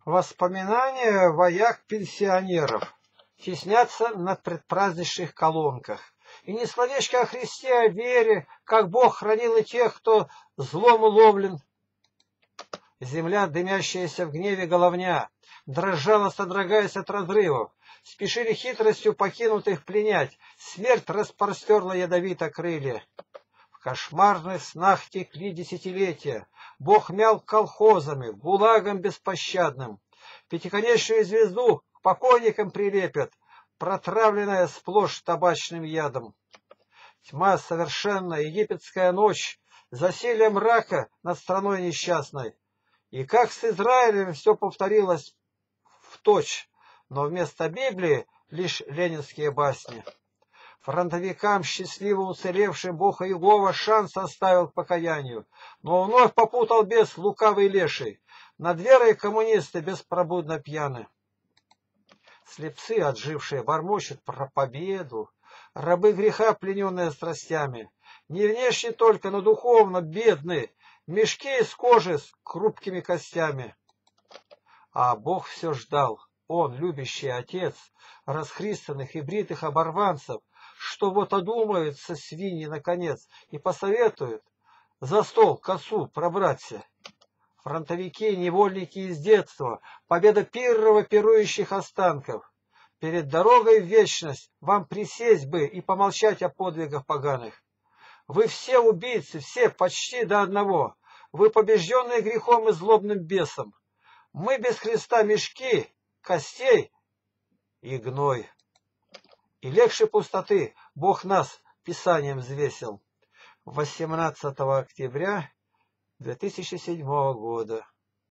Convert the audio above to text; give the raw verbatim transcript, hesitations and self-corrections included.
Воспоминания вояк-пенсионеров теснятся на предпраздничных колонках. И ни словечко о Христе, о вере, как Бог хранил и тех, кто злом уловлен. Земля, дымящаяся в гневе головня, дрожала, содрогаясь от разрывов. Спешили хитростью покинутых пленять, смерть распростерла ядовито крылья. В кошмарных снах текли десятилетия, Бог мял колхозами, гулагом беспощадным. Пятиконечную звезду к покойникам прилепят, протравленная сплошь табачным ядом. Тьма совершенная, египетская ночь, засилье мрака над страной несчастной. И как с Израилем все повторилось вточь, но вместо Библии лишь ленинские басни. Фронтовикам, счастливо уцелевшим, Бог Иегова шанс оставил к покаянию, но вновь попутал бес лукавый леший. Над верой коммунисты беспробудно пьяны. Слепцы, отжившие, бормочут про победу, рабы греха, плененные страстями. Не внешне только, но духовно бедны, мешки из кожи с хрупкими костями. А Бог все ждал, Он, любящий Отец, расхристанных и бритых оборванцев, что вот одумаются свиньи наконец и посоветуют за стол косу пробраться. Фронтовики, невольники из детства, победа первого пирующих останков. Перед дорогой в вечность вам присесть бы и помолчать о подвигах поганых. Вы все убийцы, все почти до одного. Вы побежденные грехом и злобным бесом. Мы без Христа мешки, костей и гной. И легче пустоты Бог нас Писанием взвесил. восемнадцатого октября две тысячи седьмого года.